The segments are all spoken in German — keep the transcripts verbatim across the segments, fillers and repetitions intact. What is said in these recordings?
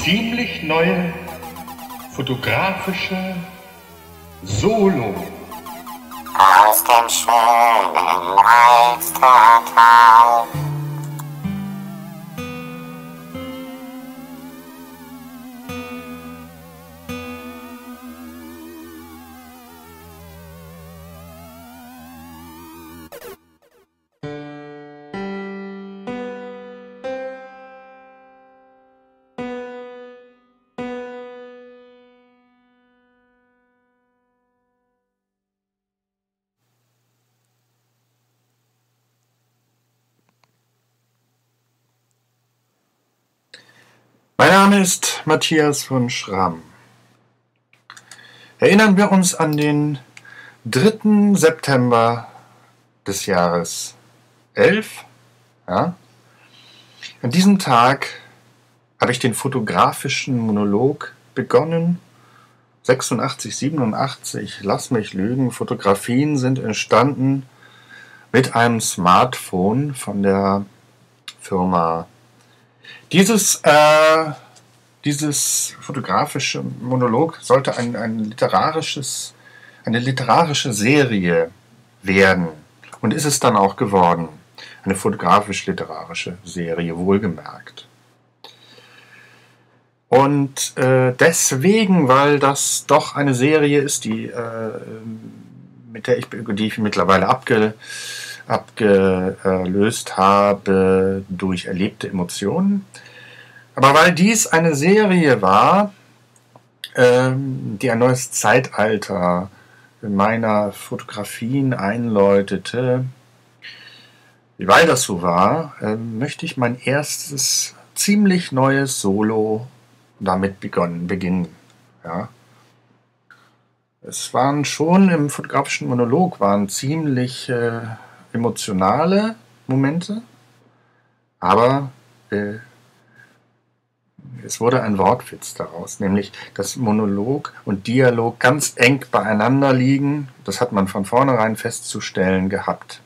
ziemlich neue fotografische Solo aus dem schönen Alstertal. Mein Name ist Matthias von Schramm. Erinnern wir uns an den dritten September des Jahres elf. Ja? An diesem Tag habe ich den fotografischen Monolog begonnen. sechsundachtzig, siebenundachtzig, lass mich lügen, Fotografien sind entstanden mit einem Smartphone von der Firma. Dieses, äh, dieses fotografische Monolog sollte ein, ein literarisches, eine literarische Serie werden und ist es dann auch geworden. Eine fotografisch-literarische Serie, wohlgemerkt. Und äh, deswegen, weil das doch eine Serie ist, die, äh, mit der ich, die ich mittlerweile abge, abgelöst habe durch erlebte Emotionen. Aber weil dies eine Serie war, ähm, die ein neues Zeitalter meiner Fotografien einläutete, weil das so war, äh, möchte ich mein erstes ziemlich neues Solo damit begonnen, beginnen. Ja. Es waren schon im fotografischen Monolog waren ziemlich äh, emotionale Momente, aber äh, es wurde ein Wortwitz daraus, nämlich dass Monolog und Dialog ganz eng beieinander liegen. Das hat man von vornherein festzustellen gehabt.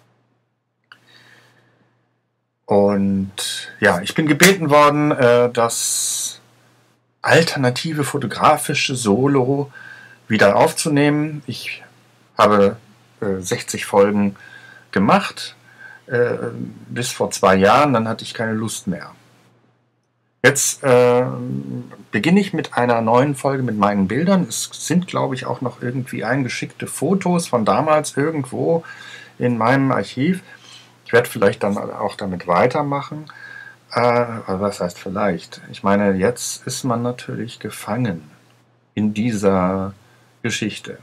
Und ja, ich bin gebeten worden, äh, das alternative fotografische Solo wieder aufzunehmen. Ich habe äh, sechzig Folgen gemacht, äh, bis vor zwei Jahren, dann hatte ich keine Lust mehr. Jetzt äh, beginne ich mit einer neuen Folge mit meinen Bildern. Es sind, glaube ich, auch noch irgendwie eingeschickte Fotos von damals irgendwo in meinem Archiv. Ich werde vielleicht dann auch damit weitermachen. Äh, aber was heißt vielleicht? Ich meine, jetzt ist man natürlich gefangen in dieser Geschichte.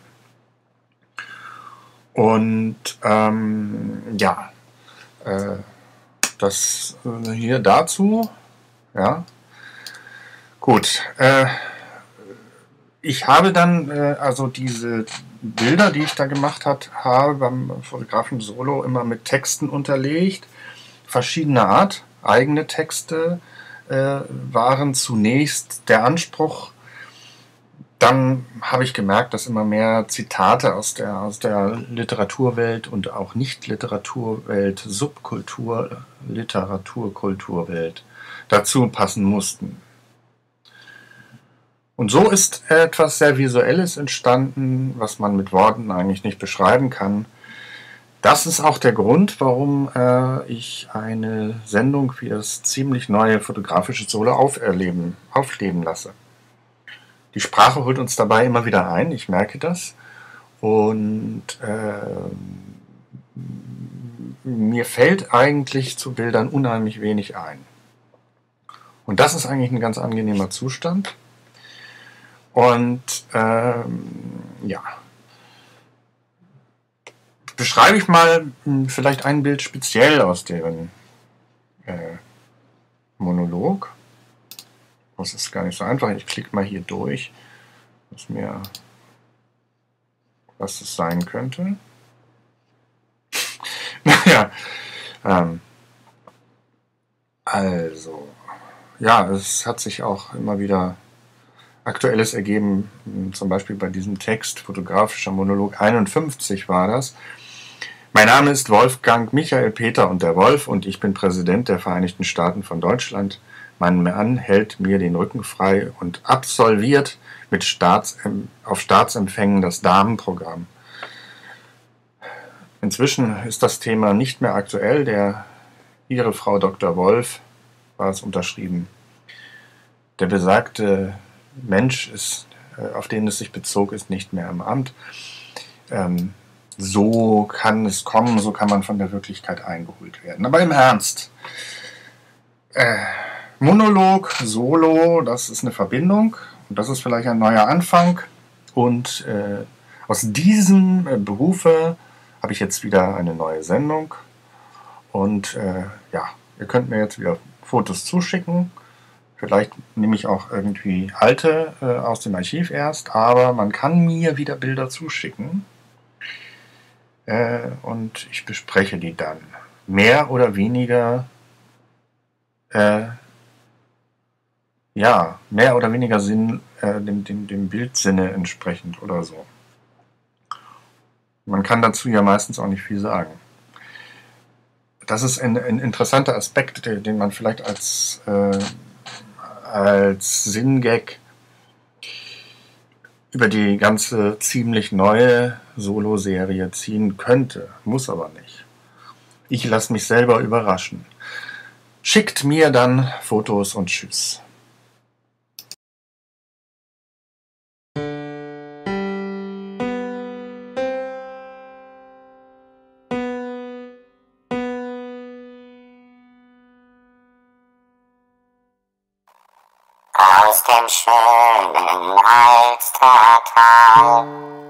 Und ähm, ja, äh, das hier dazu. Ja, gut. Äh, ich habe dann äh, also diese Bilder, die ich da gemacht hat, habe beim Fotografen Solo immer mit Texten unterlegt, verschiedener Art. Eigene Texte äh, waren zunächst der Anspruch. Dann habe ich gemerkt, dass immer mehr Zitate aus der, aus der Literaturwelt und auch Nicht-Literaturwelt, Subkultur, Literatur, Kulturwelt dazu passen mussten. Und so ist etwas sehr Visuelles entstanden, was man mit Worten eigentlich nicht beschreiben kann. Das ist auch der Grund, warum äh, ich eine Sendung wie das ziemlich neue fotografische Solo auferleben, aufleben lasse. Die Sprache holt uns dabei immer wieder ein, ich merke das. Und äh, mir fällt eigentlich zu Bildern unheimlich wenig ein. Und das ist eigentlich ein ganz angenehmer Zustand. Und ähm, ja, beschreibe ich mal vielleicht ein Bild speziell aus deren äh, Monolog. Das ist gar nicht so einfach. Ich klicke mal hier durch, was mir, was es sein könnte. Naja, ähm, also, ja, es hat sich auch immer wieder Aktuelles ergeben, zum Beispiel bei diesem Text, fotografischer Monolog einundfünfzig war das. Mein Name ist Wolfgang Michael Peter und der Wolf und ich bin Präsident der Vereinigten Staaten von Deutschland. Mein Mann hält mir den Rücken frei und absolviert mit Staats, auf Staatsempfängen das Damenprogramm. Inzwischen ist das Thema nicht mehr aktuell. Der, Ihre Frau Doktor Wolf war es unterschrieben. Der besagte Mensch, ist, auf den es sich bezog, ist nicht mehr im Amt. Ähm, so kann es kommen, so kann man von der Wirklichkeit eingeholt werden. Aber im Ernst, äh, Monolog, Solo, das ist eine Verbindung und das ist vielleicht ein neuer Anfang. Und äh, aus diesem äh, Berufe habe ich jetzt wieder eine neue Sendung. Und äh, ja, ihr könnt mir jetzt wieder Fotos zuschicken. Vielleicht nehme ich auch irgendwie alte äh, aus dem Archiv erst, aber man kann mir wieder Bilder zuschicken. Äh, und ich bespreche die dann. Mehr oder weniger äh, ja, mehr oder weniger Sinn, äh, dem, dem, dem Bildsinne entsprechend oder so. Man kann dazu ja meistens auch nicht viel sagen. Das ist ein, ein interessanter Aspekt, den man vielleicht als, äh, als Sinngag über die ganze ziemlich neue Solo-Serie ziehen könnte, muss aber nicht. Ich lasse mich selber überraschen. Schickt mir dann Fotos und tschüss. Aus dem schönen Alstertal